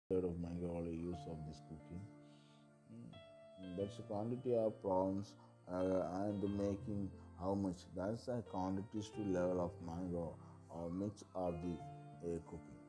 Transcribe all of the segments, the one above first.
third of mango oil use of this cooking. That's the quantity of prawns and the making how much. That's the quantities to level of mango or mix of the cooking.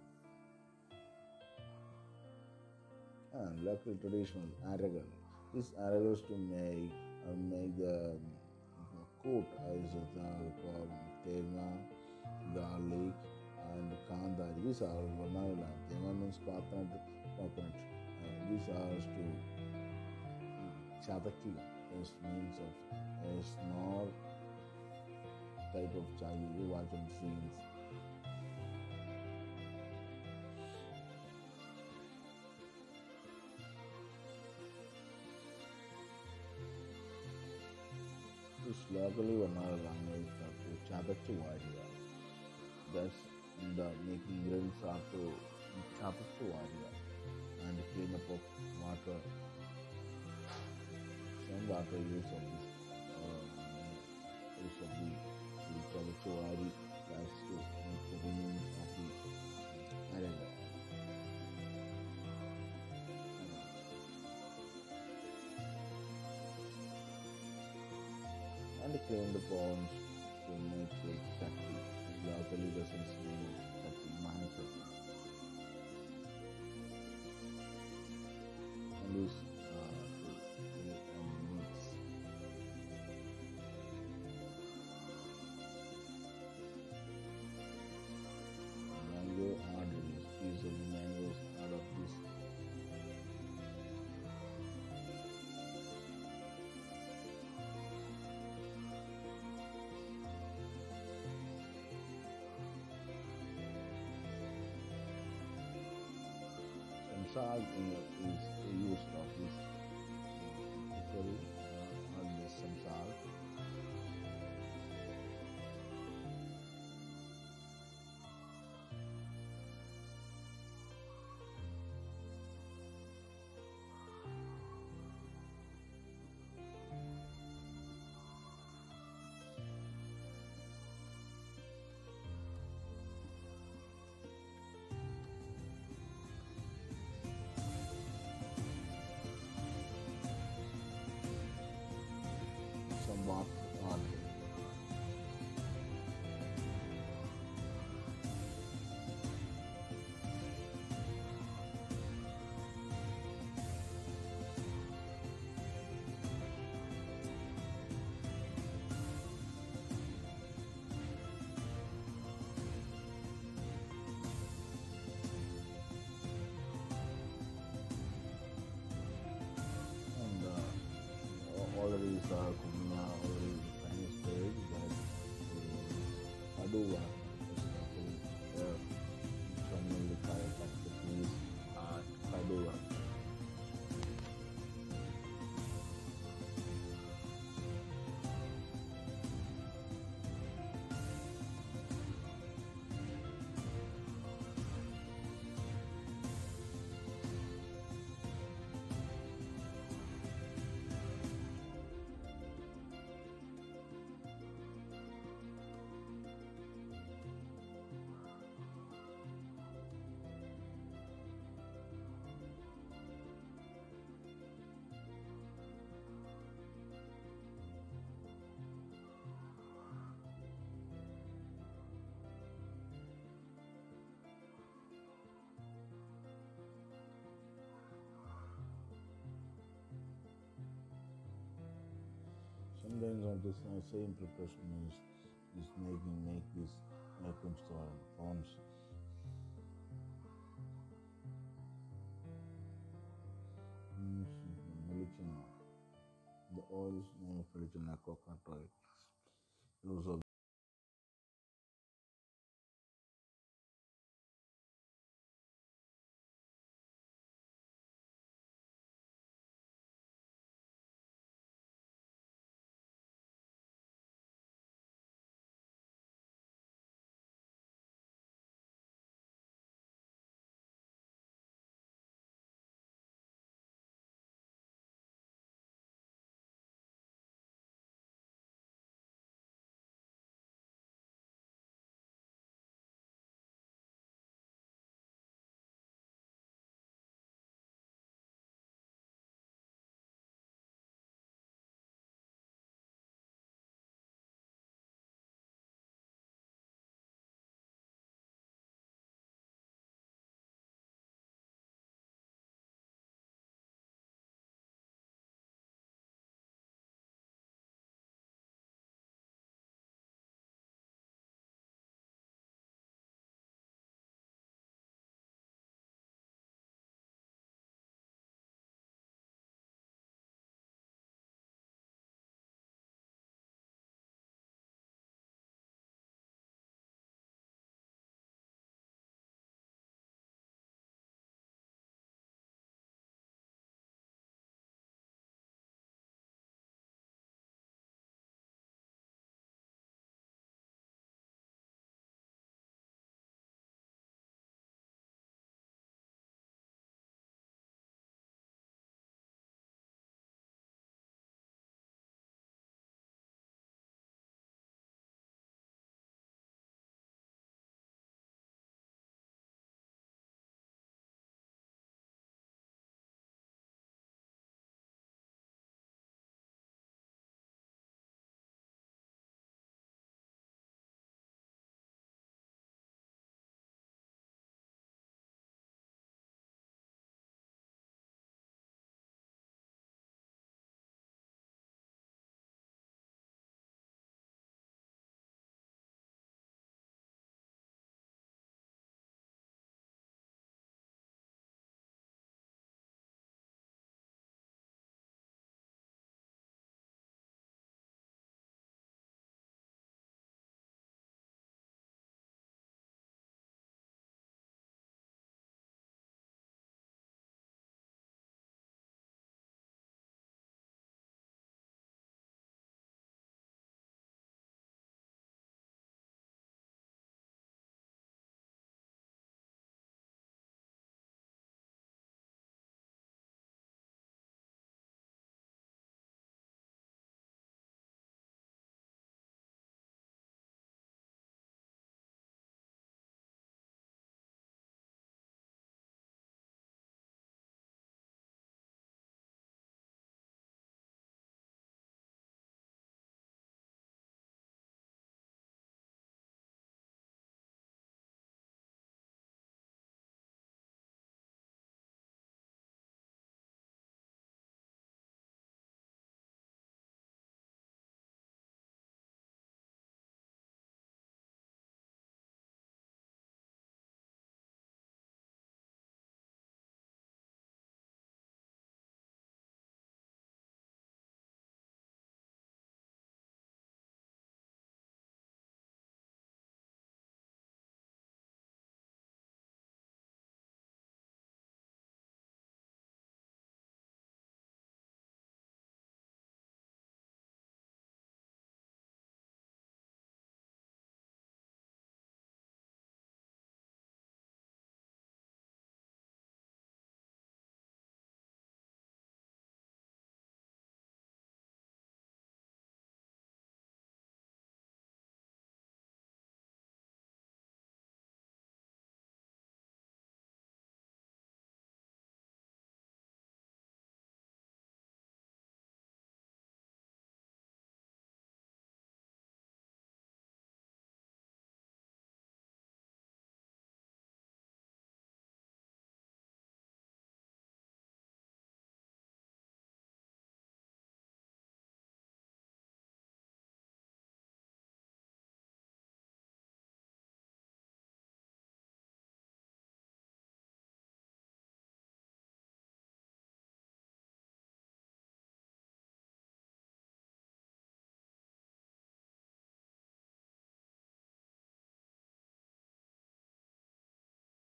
And local traditional aragal. This aragals to make the coat is the tenga, garlic, and kanda. These are vanilla. Tenga means coconut. These are to chataki is means of a small type of chai you watch on scenes. This locally vanilla language to chataki idea. That's the making grills are to chataki idea and clean up of water. Some water use of the chataki that's to make the remains of the arena. And clean the prawns to make it chutney. Locally doesn't mean that the manufacturing and is to mix. Mango hard release. Piece of the mangoes out of this. Some salt is used of this pickle or this some salt. Some water. And all of these are cooking now already in the final stage that Padua is actually showing the chiropractic at Padua. Sometimes of this same preparation is make this corn prawns. Velichana. The oil is name of Velichana coconut oil. Use of